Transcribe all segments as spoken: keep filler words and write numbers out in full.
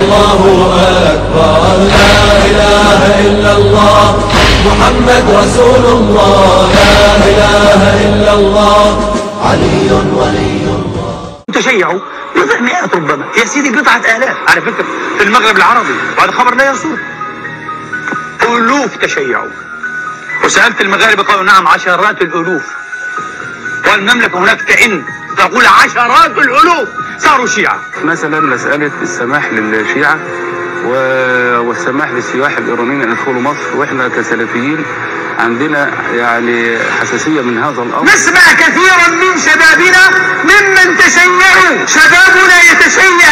الله أكبر، لا إله إلا الله، محمد رسول الله، لا إله إلا الله، علي ولي الله. تشيعوا بضع مئات ربما، يا سيدي بضعة آلاف على فكرة في المغرب العربي، وهذا خبر لا يسوء. ألوف تشيعوا، وسألت المغاربة قالوا نعم عشرات الألوف، والمملكة هناك تعن تقول عشرات الألوف صاروا شيعة. مثلا مسألة السماح للشيعة والسماح للسياح الإيرانيين أن يدخلوا مصر، وإحنا كسلفيين عندنا يعني حساسية من هذا الأمر. نسمع كثيرا من شبابنا ممن تشيعوا، شبابنا يتشيع،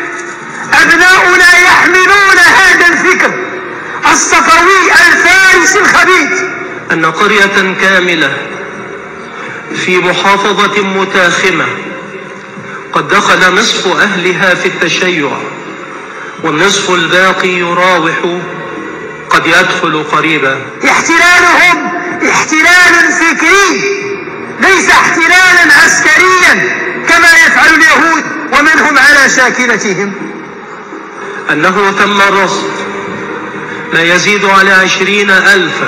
أبناؤنا يحملون هذا الفكر الصفوي الفارس الخبيث. أن قرية كاملة في محافظة متاخمة قد دخل نصف أهلها في التشيع، والنصف الباقي يراوح قد يدخل قريبا. احتلالهم احتلال فكري ليس احتلالا عسكريا كما يفعل اليهود ومنهم على شاكلتهم. أنه تم رصد ما يزيد على عشرين ألفا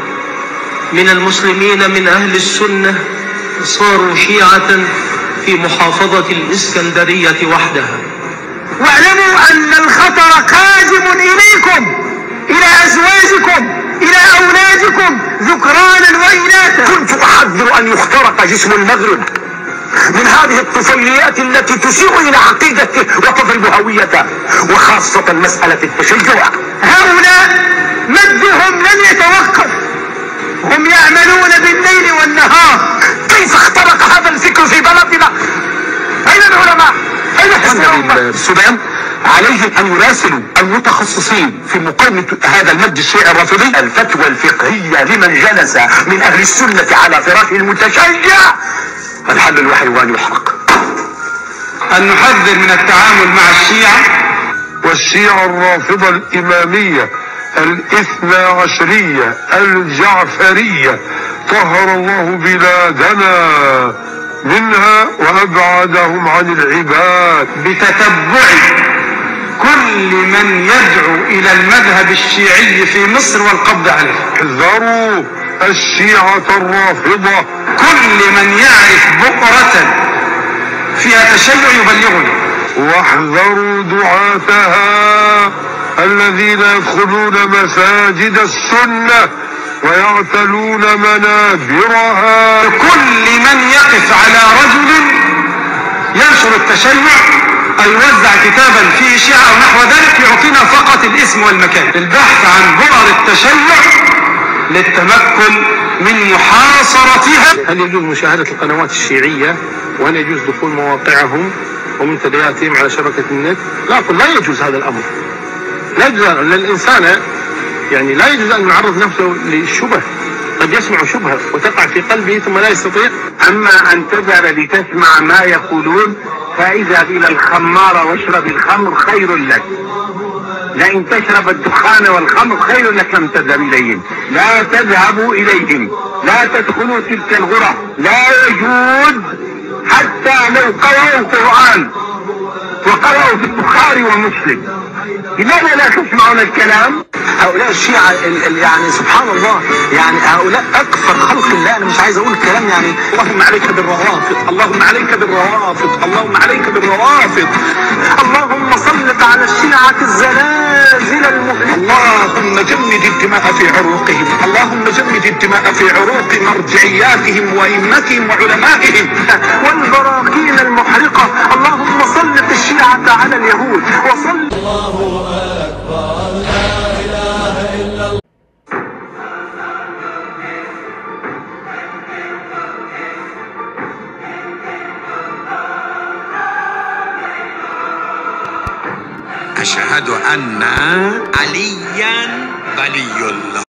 من المسلمين من أهل السنة صاروا شيعة في محافظة الإسكندرية وحدها. واعلموا أن الخطر قادم إليكم، إلى أزواجكم، إلى أولادكم ذكرانا وإناثا. كنت أحذر أن يخترق جسم المغرب من هذه الطفيليات التي تسيء إلى عقيدته وتضرب هويته، وخاصة مسألة التشيع. هؤلاء مدهم لن يتوقف، هم يعملون بالليل والنهار. كيف اخترق هذا الفكر في بلدنا؟ أين العلماء؟ أين حسن السودان؟ عليهم أن يراسلوا المتخصصين في مقاومة هذا المد الشيعي الرافضي الفتوى الفقهية لمن جلس من أهل السنة على فراش المتشيع. الحل الوحيد أن يحرق. أن نحذر من التعامل مع الشيعة والشيعة الرافضة الإمامية الاثنى عشرية الجعفرية، طهر الله بلادنا منها وأبعدهم عن العباد. بتتبع كل من يدعو إلى المذهب الشيعي في مصر والقبض عليه. احذروا الشيعة الرافضة. كل من يعرف بؤرة فيها تشيع يبلغني. واحذروا دعاتها الذين يدخلون مساجد السنة ويعتلون منابرها. كل من يقف على رجل ينشر التشيع أو يوزع كتابا فيه شيعة أو نحو ذلك يعطينا فقط الاسم والمكان. البحث عن بؤر التشيع للتمكن من محاصرتها. هل يجوز مشاهدة القنوات الشيعية؟ وهل يجوز دخول مواقعهم ومنتدياتهم على شبكة النت؟ لا أقول لا يجوز هذا الأمر. لا يجوز للإنسان، يعني لا يجوز أن يعرض نفسه للشبه، قد يسمع شبهة وتقع في قلبه ثم لا يستطيع. أما أن تذهب لتسمع ما يقولون فاذهب إلى الخمار واشرب الخمر خير لك. لئن تشرب الدخان والخمر خير لك لم تذهب إليهم. لا تذهبوا إليهم، لا تدخلوا تلك الغرف، لا يجوز حتى لو قرأوا القرآن وقرأوا في البخاري ومسلم. لماذا لا تسمعون الكلام؟ هؤلاء الشيعة يعني سبحان الله، يعني هؤلاء أكثر خلق الله. أنا مش عايز أقول الكلام يعني. اللهم عليك بالروافض، اللهم عليك بالروافض، اللهم عليك بالروافض، اللهم سلط على الشيعة الزلازل المهلكة. اللهم جمد الدماء في عروقهم، اللهم جمد الدماء في عروق مرجعياتهم وإمتهم وعلمائهم والبراكين المحرقة. اللهم سلط الشيعة على اليهود وسلط. الله أكبر، لا إله إلا الله. أشهد أن عليا ولي الله.